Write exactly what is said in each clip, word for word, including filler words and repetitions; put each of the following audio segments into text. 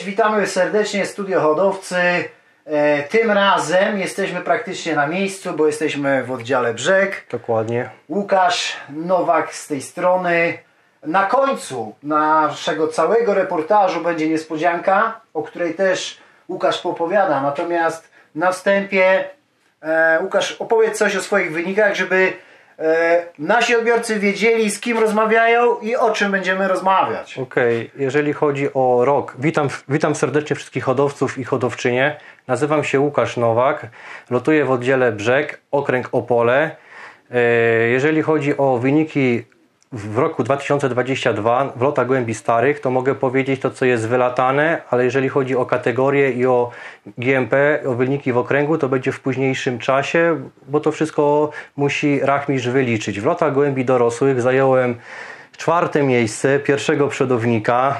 witamy serdecznie, Studio Hodowcy. E, tym razem jesteśmy praktycznie na miejscu, bo jesteśmy w oddziale Brzeg. Dokładnie. Łukasz Nowak z tej strony. Na końcu naszego całego reportażu będzie niespodzianka, o której też Łukasz popowiada. Natomiast na wstępie e, Łukasz, opowiedz coś o swoich wynikach, żeby e, nasi odbiorcy wiedzieli, z kim rozmawiają i o czym będziemy rozmawiać. Okej, okay. Jeżeli chodzi o rok, witam, witam serdecznie wszystkich hodowców i hodowczynie. Nazywam się Łukasz Nowak, lotuję w oddziale Brzeg, okręg Opole. E, jeżeli chodzi o wyniki w roku dwa tysiące dwudziestym drugim w lotach gołębi starych, to mogę powiedzieć to, co jest wylatane, ale jeżeli chodzi o kategorię i o G M P, o wyniki w okręgu, to będzie w późniejszym czasie, bo to wszystko musi rachmistrz wyliczyć. W lotach gołębi dorosłych zająłem czwarte miejsce, pierwszego przodownika.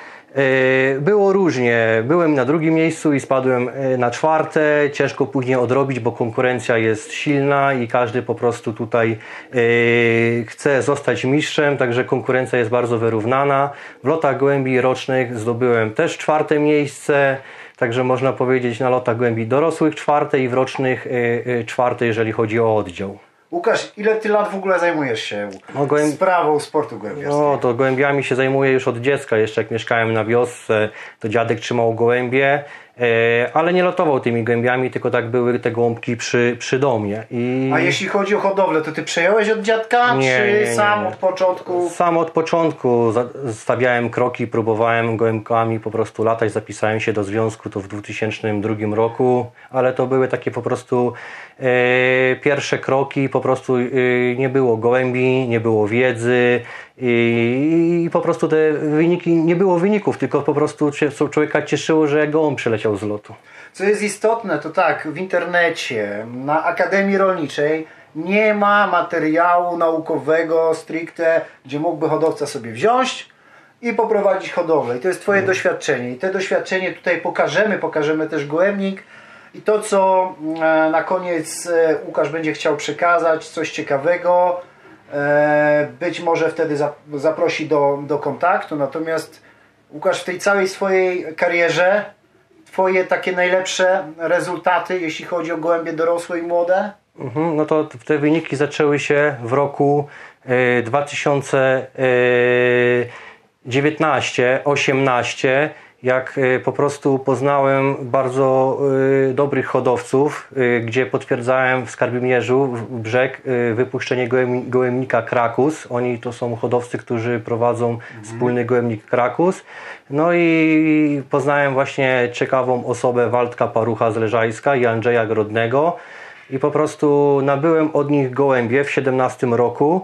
Było różnie, byłem na drugim miejscu i spadłem na czwarte, ciężko później odrobić, bo konkurencja jest silna i każdy po prostu tutaj chce zostać mistrzem, także konkurencja jest bardzo wyrównana. W lotach gołębi rocznych zdobyłem też czwarte miejsce, także można powiedzieć na lotach gołębi dorosłych czwarte i w rocznych czwarte, jeżeli chodzi o oddział. Łukasz, ile ty lat w ogóle zajmujesz się no, gołęb... sprawą sportu gołębiarskiego? No to gołębiami się zajmuję już od dziecka. Jeszcze jak mieszkałem na wiosce, to dziadek trzymał gołębie, e, ale nie lotował tymi gołębiami, tylko tak były te gołąbki przy, przy domie. I... A jeśli chodzi o hodowlę, to ty przejąłeś od dziadka, nie, czy nie, nie, sam nie. od początku? Sam od początku stawiałem kroki, próbowałem gołębkami po prostu latać, zapisałem się do związku to w dwutysięcznym drugim roku, ale to były takie po prostu e, pierwsze kroki, po prostu e, nie było gołębi, nie było wiedzy i, i po prostu te wyniki, nie było wyników, tylko po prostu człowieka cieszyło, że gołąb przyleciał z lotu. Co jest istotne, to tak, w internecie, na Akademii Rolniczej nie ma materiału naukowego stricte, gdzie mógłby hodowca sobie wziąć i poprowadzić hodowlę. I to jest twoje hmm. doświadczenie. I te doświadczenie tutaj pokażemy, pokażemy też gołębnik. I to, co na koniec Łukasz będzie chciał przekazać, coś ciekawego, być może wtedy zaprosi do, do kontaktu. Natomiast Łukasz, w tej całej swojej karierze, twoje takie najlepsze rezultaty, jeśli chodzi o gołębie dorosłe i młode? Mhm, no to te wyniki zaczęły się w roku y, dwa tysiące dziewiętnastym osiemnastym, jak y, po prostu poznałem bardzo y, dobrych hodowców, y, gdzie potwierdzałem w Skarbimierzu w Brzeg y, wypuszczenie gołęb, gołębnika Krakus. Oni to są hodowcy, którzy prowadzą mhm. wspólny gołębnik Krakus. No i poznałem właśnie ciekawą osobę Waldka Parucha z Leżajska i Andrzeja Grodnego i po prostu nabyłem od nich gołębie w siedemnastym roku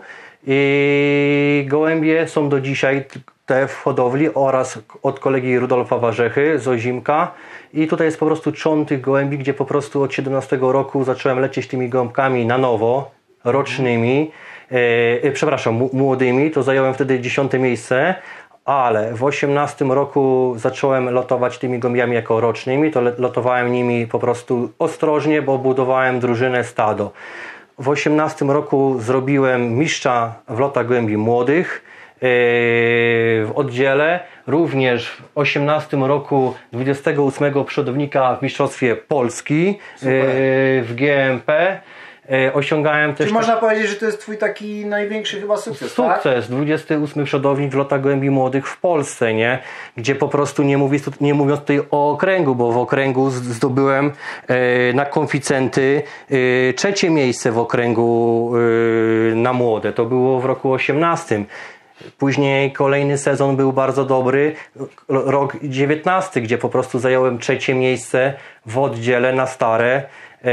i gołębie są do dzisiaj te w hodowli oraz od kolegi Rudolfa Warzechy z Ozimka i tutaj jest po prostu trzon tych gołębi, gdzie po prostu od siedemnastego roku zacząłem lecieć tymi gołąbkami na nowo, rocznymi, e, przepraszam, młodymi, to zająłem wtedy dziesiąte miejsce, ale w osiemnastym roku zacząłem lotować tymi gołębiami jako rocznymi, to lotowałem nimi po prostu ostrożnie, bo budowałem drużynę stado. W osiemnastym roku zrobiłem mistrza w lotach gołębi młodych w oddziale, również w osiemnastym roku dwudziestego ósmego przodownika w Mistrzostwie Polski. Super. W G M P. Osiągałem też... Czy można powiedzieć, że to jest twój taki największy chyba sukces, Sukces, tak? dwudziesty ósmy przodownik w lotach gołębi młodych w Polsce, nie? Gdzie po prostu nie, mówię, nie mówiąc tutaj o okręgu, bo w okręgu zdobyłem e, na konficenty e, trzecie miejsce w okręgu e, na młode. To było w roku osiemnastym. Później kolejny sezon był bardzo dobry, rok dziewiętnasty, gdzie po prostu zająłem trzecie miejsce w oddziale na stare.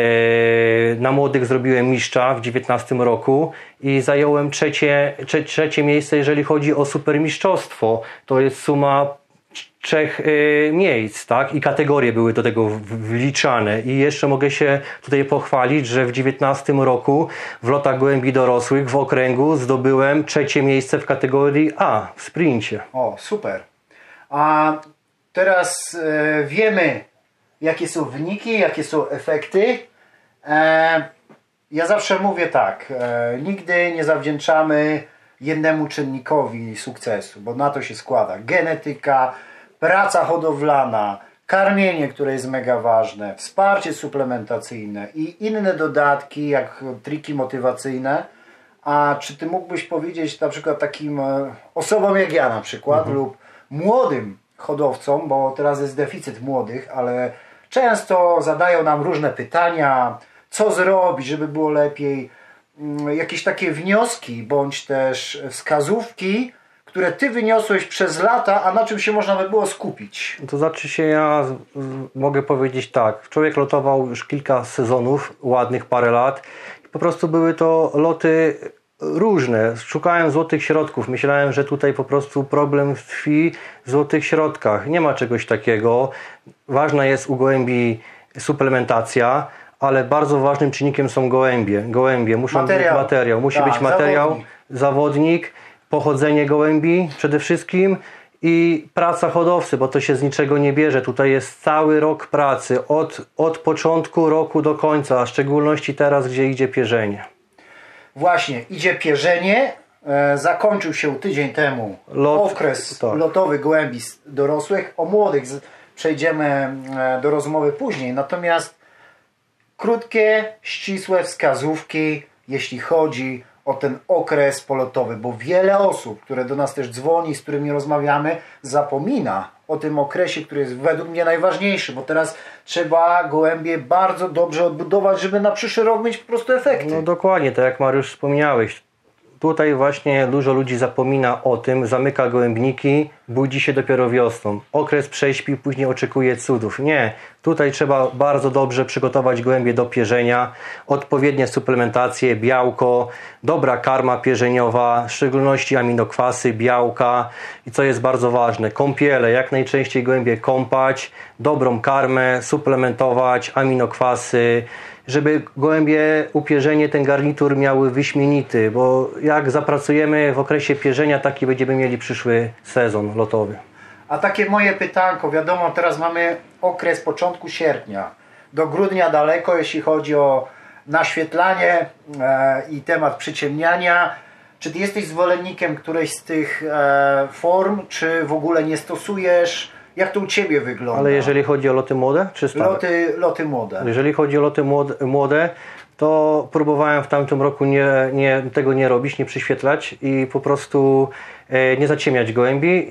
Na młodych zrobiłem mistrza w dziewiętnastym roku i zająłem trzecie, trze, trzecie miejsce, jeżeli chodzi o supermistrzostwo. To jest suma trzech y, miejsc, tak? I kategorie były do tego wliczane. I jeszcze mogę się tutaj pochwalić, że w dziewiętnastym roku w lotach gołębi dorosłych w okręgu zdobyłem trzecie miejsce w kategorii A w sprincie. O, super. A teraz e, wiemy, jakie są wyniki, jakie są efekty. E, ja zawsze mówię tak, e, nigdy nie zawdzięczamy jednemu czynnikowi sukcesu, bo na to się składa genetyka, praca hodowlana, karmienie, które jest mega ważne, wsparcie suplementacyjne i inne dodatki, jak triki motywacyjne. A czy ty mógłbyś powiedzieć na przykład takim osobom jak ja na przykład mhm. lub młodym hodowcom, bo teraz jest deficyt młodych, ale często zadają nam różne pytania, co zrobić, żeby było lepiej, jakieś takie wnioski bądź też wskazówki, które ty wyniosłeś przez lata, a na czym się można by było skupić? To znaczy się, ja mogę powiedzieć tak, człowiek lotował już kilka sezonów, ładnych parę lat i po prostu były to loty różne. Szukałem złotych środków. Myślałem, że tutaj po prostu problem tkwi w złotych środkach. Nie ma czegoś takiego. Ważna jest u gołębi suplementacja, ale bardzo ważnym czynnikiem są gołębie. Gołębie muszą materiał. być materiał. Musi tak, być materiał, zawodnik. zawodnik, pochodzenie gołębi przede wszystkim i praca hodowcy, bo to się z niczego nie bierze. Tutaj jest cały rok pracy, od, od początku roku do końca, a w szczególności teraz, gdzie idzie pierzenie. Właśnie, idzie pierzenie, e, zakończył się tydzień temu Lot, okres tak. lotowy gołębi dorosłych. O młodych z, przejdziemy e, do rozmowy później, natomiast krótkie, ścisłe wskazówki, jeśli chodzi o ten okres polotowy, bo wiele osób, które do nas też dzwoni, z którymi rozmawiamy, zapomina o tym okresie, który jest według mnie najważniejszy, bo teraz trzeba gołębie bardzo dobrze odbudować, żeby na przyszły rok mieć po prostu efekty. No dokładnie, tak jak Mariusz wspomniałeś. Tutaj właśnie dużo ludzi zapomina o tym, zamyka gołębniki, budzi się dopiero wiosną. Okres prześpi, później oczekuje cudów. Nie, tutaj trzeba bardzo dobrze przygotować gołębie do pierzenia, odpowiednie suplementacje, białko, dobra karma pierzeniowa, w szczególności aminokwasy, białka i co jest bardzo ważne, kąpiele, jak najczęściej gołębie kąpać, dobrą karmę, suplementować, aminokwasy, żeby gołębie upierzenie, ten garnitur miały wyśmienity, bo jak zapracujemy w okresie pierzenia, taki będziemy mieli przyszły sezon lotowy. A takie moje pytanko, wiadomo, teraz mamy okres początku sierpnia, do grudnia daleko, jeśli chodzi o naświetlanie e, i temat przyciemniania. Czy ty jesteś zwolennikiem którejś z tych e, form, czy w ogóle nie stosujesz? Jak to u ciebie wygląda? Ale jeżeli chodzi o loty młode, czy stare? Loty, loty młode. Jeżeli chodzi o loty młode, młode, to próbowałem w tamtym roku nie, nie, tego nie robić, nie przyświetlać i po prostu e, nie zaciemniać gołębi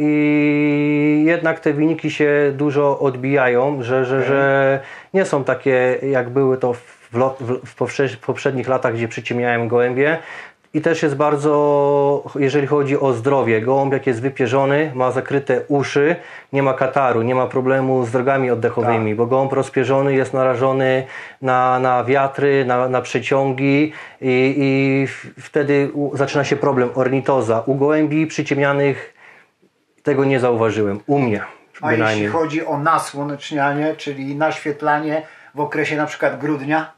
i jednak te wyniki się dużo odbijają, że, że, okay. że nie są takie jak były to w, lot, w, w poprzednich latach, gdzie przyciemniałem gołębie. I też jest bardzo, jeżeli chodzi o zdrowie, gołąb jak jest wypierzony, ma zakryte uszy, nie ma kataru, nie ma problemu z drogami oddechowymi, tak. bo gołąb rozpierzony jest narażony na, na wiatry, na, na przeciągi i, i wtedy zaczyna się problem, ornitoza. U gołębi przyciemnianych tego nie zauważyłem, u mnie A bynajmniej. Jeśli chodzi o nasłonecznianie, czyli naświetlanie w okresie na przykład grudnia?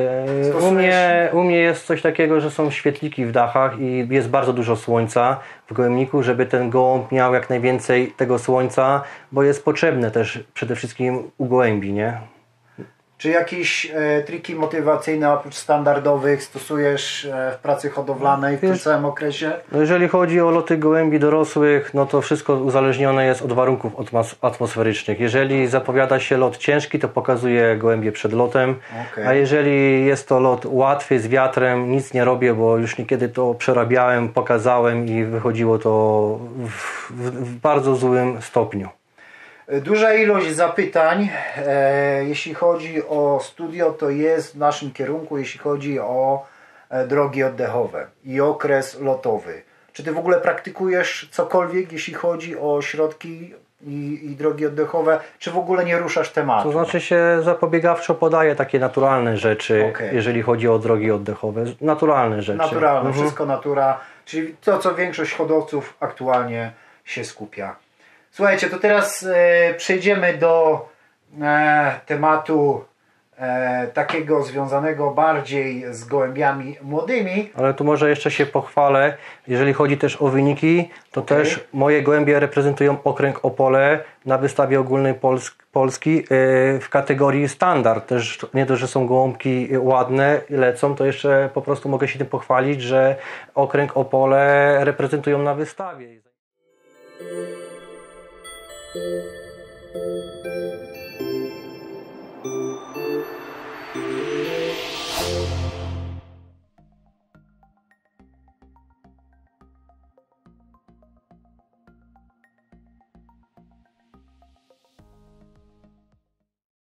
U mnie, u mnie jest coś takiego, że są świetliki w dachach i jest bardzo dużo słońca w gołębniku, żeby ten gołąb miał jak najwięcej tego słońca, bo jest potrzebne też przede wszystkim u gołębi, nie? Czy jakieś e, triki motywacyjne oprócz standardowych stosujesz e, w pracy hodowlanej w tym samym okresie? No jeżeli chodzi o loty gołębi dorosłych, no to wszystko uzależnione jest od warunków atmosferycznych. Jeżeli zapowiada się lot ciężki, to pokazuję gołębie przed lotem, okay. a jeżeli jest to lot łatwy z wiatrem, nic nie robię, bo już niekiedy to przerabiałem, pokazałem i wychodziło to w, w, w bardzo złym stopniu. Duża ilość zapytań, e, jeśli chodzi o studio, to jest w naszym kierunku, jeśli chodzi o e, drogi oddechowe i okres lotowy. Czy ty w ogóle praktykujesz cokolwiek, jeśli chodzi o środki i, i drogi oddechowe, czy w ogóle nie ruszasz tematu? To znaczy się zapobiegawczo podaje takie naturalne rzeczy, okay. jeżeli chodzi o drogi oddechowe. Naturalne rzeczy. Naturalne, mhm. wszystko natura, czyli to, co większość hodowców aktualnie się skupia. Słuchajcie, to teraz e, przejdziemy do e, tematu e, takiego związanego bardziej z gołębiami młodymi. Ale tu może jeszcze się pochwalę, jeżeli chodzi też o wyniki, to okay. też moje gołębie reprezentują okręg Opole na wystawie ogólnej Polsk Polski e, w kategorii standard. Też nie dość, że są gołąbki ładne i lecą, to jeszcze po prostu mogę się tym pochwalić, że okręg Opole reprezentują na wystawie. Thank you. Thank you.